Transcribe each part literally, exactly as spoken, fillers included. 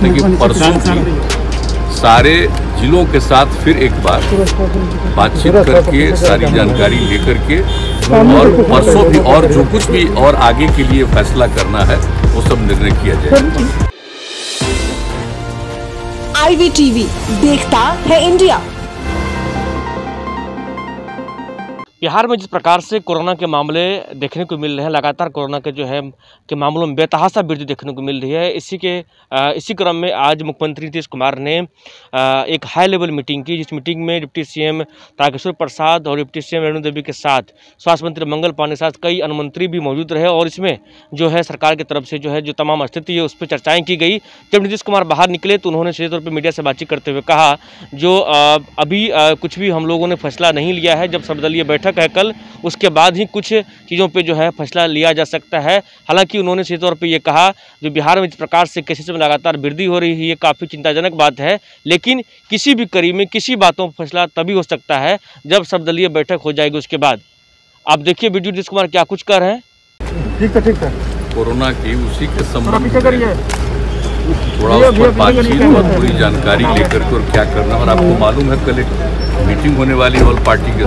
चाहते हैं कि परसों भी सारे जिलों के साथ फिर एक बार बातचीत करके सारी जानकारी लेकर के और परसों भी और जो कुछ भी और आगे के लिए फैसला करना है वो सब निर्णय किया जाएगा। आई वी टीवी देखता है इंडिया। बिहार में जिस प्रकार से कोरोना के मामले देखने को मिल रहे हैं, लगातार कोरोना के जो है के मामलों में बेतहाशा वृद्धि देखने को मिल रही है। इसी के आ, इसी क्रम में आज मुख्यमंत्री नीतीश कुमार ने आ, एक हाई लेवल मीटिंग की, जिस मीटिंग में डिप्टी सीएम तारकिशोर प्रसाद और डिप्टी सीएम रेणु देवी के साथ स्वास्थ्य मंत्री मंगल पांडे के साथ कई अनुमंत्री भी मौजूद रहे और इसमें जो है सरकार की तरफ से जो है जो तमाम स्थिति है उस पर चर्चाएँ की गई। जब नीतीश कुमार बाहर निकले तो उन्होंने सीधे तौर पर मीडिया से बातचीत करते हुए कहा जो आ, अभी आ, कुछ भी हम लोगों ने फैसला नहीं लिया है, जब सर्वदलीय बैठक है कल, उसके बाद ही कुछ चीज़ों पे जो है फैसला लिया जा सकता है। हालांकि उन्होंने सीधे तौर पे ये कहा जो बिहार में इस प्रकार से केसेस में लगातार वृद्धि हो रही है ये काफ़ी चिंताजनक बात है, लेकिन किसी भी कड़ी में किसी बातों पर फैसला तभी हो सकता है जब सर्वदलीय बैठक हो जाएगी उसके बाद। आप देखिए वीडियो नीतीश कुमार क्या कुछ कर रहे हैं। ठीक है ठीक है कोरोना की उसी के संबंध में थोड़ा उस पर बातचीत और पूरी जानकारी लेकर के और क्या करना, और आपको मालूम है कल एक मीटिंग होने वाली ऑल पार्टी के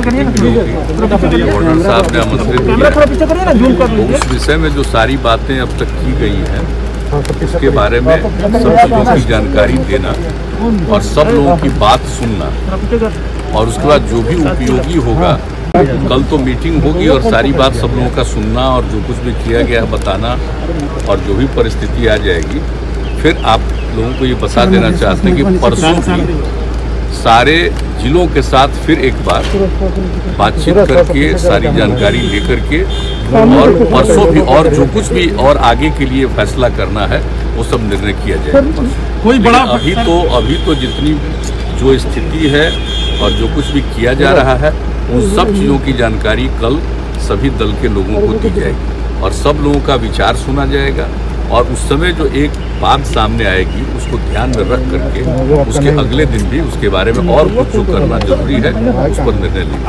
गवर्नर साहब ने आमंत्रित किया, तो उस विषय में जो सारी बातें अब तक की गई हैं उसके बारे में सब चीज़ों की जानकारी देना और सब लोगों की बात सुनना, और उसके बाद जो भी उपयोगी होगा, कल तो मीटिंग होगी और सारी बात सब लोगों का सुनना और जो कुछ भी किया गया है बताना, और जो भी परिस्थिति आ जाएगी फिर आप लोगों को ये बता देना चाहते हैं कि परसों भी सारे जिलों के साथ फिर एक बार बातचीत करके सारी जानकारी लेकर के और परसों भी और जो कुछ भी और आगे के लिए फैसला करना है वो सब निर्णय किया जाएगा। कोई बड़ा अभी तो अभी तो जितनी जो स्थिति है और जो कुछ भी किया जा रहा है उन सब चीज़ों की जानकारी कल सभी दल के लोगों को दी जाएगी और सब लोगों का विचार सुना जाएगा, और उस समय जो एक बात सामने आएगी उसको ध्यान में रख करके उसके अगले दिन भी उसके बारे में और कुछ जो करना जरूरी है उस पर निर्णय लेंगे।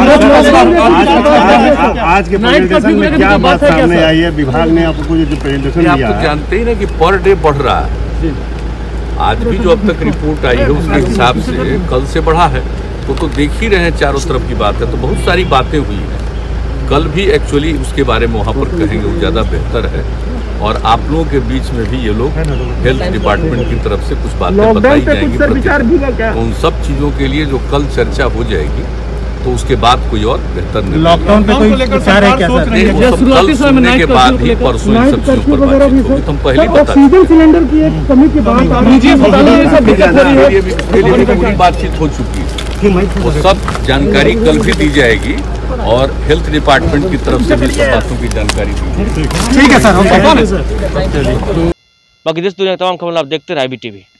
आज के प्रेजेंटेशन में क्या बात सामने आई है? विभाग ने आपको जो प्रेजेंटेशन दिया है, आप तो जानते ही ना कि पर डे बढ़ रहा है। आज भी जो अब तक रिपोर्ट आई है उसके हिसाब से कल से बढ़ा है, तो तो देख ही रहे हैं चारों तरफ की बात है, तो बहुत सारी बातें हुई हैं। कल भी एक्चुअली उसके बारे में वहाँ पर कहेंगे वो ज़्यादा बेहतर है, और आप लोगों के बीच में भी ये लोग हेल्थ डिपार्टमेंट की तरफ से कुछ बातें बताई जाएंगी। उन सब चीज़ों के लिए जो कल चर्चा हो जाएगी तो उसके बाद कोई और बेहतर नहीं। लॉकडाउन पे कोई विचार है क्या सर? वो सब कल सुनने के बाद ही परसों इन सब चीज़ों पर बातचीत होगी। तो हम पहले ही बता ऑक्सीजन सिलेंडर की एक कमी की बात पूरी बातचीत हो चुकी है, वो सब जानकारी कल भी दी जाएगी और हेल्थ डिपार्टमेंट की तरफ से भी सब बातों की जानकारी दी जाएगी। ठीक है सर। बाकी देश दुनिया तमाम खबर आप देखते रहे आई वी टीवी।